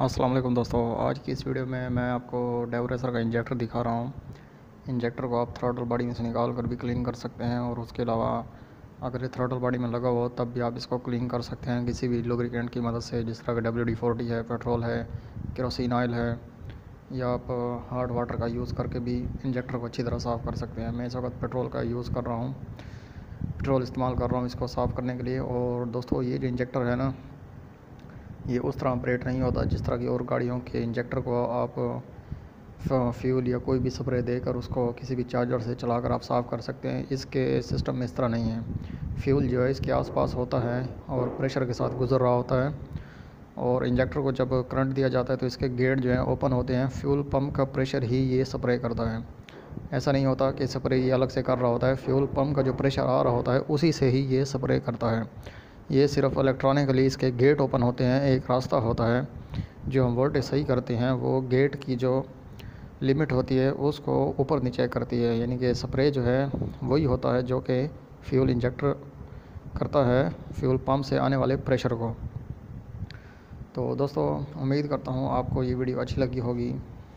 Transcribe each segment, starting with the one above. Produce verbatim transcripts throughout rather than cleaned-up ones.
अस्सलाम वालेकुम दोस्तों। आज की इस वीडियो में मैं आपको डेवरेसर का इंजेक्टर दिखा रहा हूँ। इंजेक्टर को आप थ्रॉटल बॉडी में से निकाल कर भी क्लीन कर सकते हैं, और उसके अलावा अगर ये थ्रॉटल बॉडी में लगा हो तब भी आप इसको क्लीन कर सकते हैं किसी भी लुब्रिकेंट की मदद से, जिस तरह का डब्ल्यू डी फोर्टी है, पेट्रोल है, केरोसिन ऑयल है, या आप हार्ड वाटर का यूज़ करके भी इंजेक्टर को अच्छी तरह साफ़ कर सकते हैं। मैं इस वक्त पेट्रोल का यूज़ कर रहा हूँ, पेट्रोल इस्तेमाल कर रहा हूँ इसको साफ़ करने के लिए। और दोस्तों, ये जो इंजेक्टर है ना, ये उस तरह ऑपरेट नहीं होता जिस तरह की और गाड़ियों के इंजेक्टर को आप फ्यूल या कोई भी स्प्रे देकर उसको किसी भी चार्जर से चलाकर आप साफ़ कर सकते हैं। इसके सिस्टम में इस तरह नहीं है। फ्यूल जो है इसके आसपास होता है और प्रेशर के साथ गुजर रहा होता है, और इंजेक्टर को जब करंट दिया जाता है तो इसके गेट जो है ओपन होते हैं। फ्यूल पंप का प्रेशर ही ये स्प्रे करता है। ऐसा नहीं होता कि स्प्रे ये अलग से कर रहा होता है। फ्यूल पंप का जो प्रेशर आ रहा होता है उसी से ही ये स्प्रे करता है। ये सिर्फ इलेक्ट्रॉनिकली इसके गेट ओपन होते हैं। एक रास्ता होता है जो हम वोल्टेज सही करते हैं, वो गेट की जो लिमिट होती है उसको ऊपर नीचे करती है। यानी कि स्प्रे जो है वही होता है जो कि फ्यूल इंजेक्टर करता है फ्यूल पंप से आने वाले प्रेशर को। तो दोस्तों, उम्मीद करता हूँ आपको ये वीडियो अच्छी लगी होगी,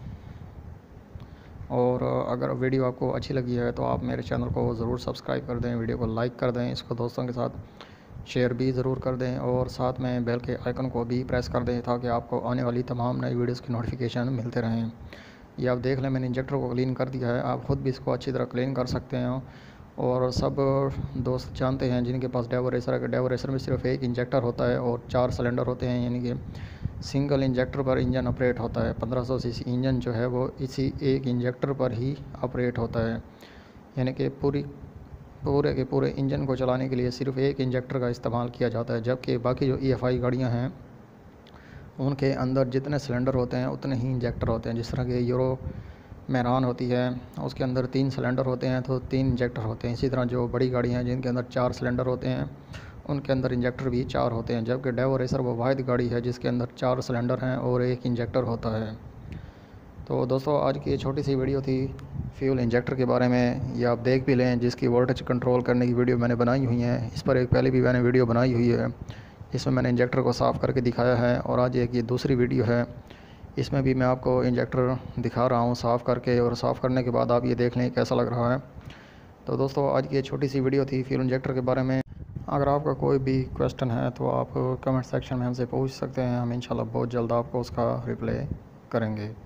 और अगर वीडियो आपको अच्छी लगी है तो आप मेरे चैनल को ज़रूर सब्सक्राइब कर दें, वीडियो को लाइक कर दें, इसको दोस्तों के साथ शेयर भी ज़रूर कर दें, और साथ में बेल के आइकन को भी प्रेस कर दें ताकि आपको आने वाली तमाम नई वीडियोस की नोटिफिकेशन मिलते रहें। ये आप देख लें, मैंने इंजेक्टर को क्लीन कर दिया है। आप ख़ुद भी इसको अच्छी तरह क्लीन कर सकते हैं। और सब दोस्त जानते हैं जिनके पास डेवरेसर है कि डेवरेसर में सिर्फ एक इंजेक्टर होता है और चार सिलेंडर होते हैं। यानी कि सिंगल इंजेक्टर पर इंजन ऑपरेट होता है। पंद्रह सौ सी सी इंजन जो है वो इसी एक इंजेक्टर पर ही ऑपरेट होता है। यानी कि पूरी पूरे के पूरे इंजन को चलाने के लिए सिर्फ एक इंजेक्टर का इस्तेमाल किया जाता है, जबकि बाकी जो ई एफ आई गाड़ियाँ हैं उनके अंदर जितने सिलेंडर होते हैं उतने ही इंजेक्टर होते हैं। जिस तरह के यूरो मैरान होती है, उसके अंदर तीन सिलेंडर होते हैं तो तीन इंजेक्टर होते हैं। इसी तरह जो बड़ी गाड़ियाँ हैं जिनके अंदर चार सिलेंडर होते हैं उनके अंदर इंजेक्टर भी चार होते हैं, जबकि डेवरेसर वो वाहिद गाड़ी है जिसके अंदर चार सिलेंडर हैं और एक इंजेक्टर होता है। तो दोस्तों, आज की ये छोटी सी वीडियो थी फ्यूल इंजेक्टर के बारे में। ये आप देख भी लें, जिसकी वोल्टेज कंट्रोल करने की वीडियो मैंने बनाई हुई है। इस पर एक पहले भी मैंने वीडियो बनाई हुई है, इसमें मैंने इंजेक्टर को साफ़ करके दिखाया है। और आज एक ये दूसरी वीडियो है, इसमें भी मैं आपको इंजेक्टर दिखा रहा हूँ साफ़ करके, और साफ़ करने के बाद आप ये देख लें कैसा लग रहा है। तो दोस्तों, आज की ये छोटी सी वीडियो थी फ्यूल इंजेक्टर के बारे में। अगर आपका कोई भी क्वेश्चन है तो आप कमेंट सेक्शन में हमसे पूछ सकते हैं। हम इंशाल्लाह बहुत जल्द आपको उसका रिप्लाई करेंगे।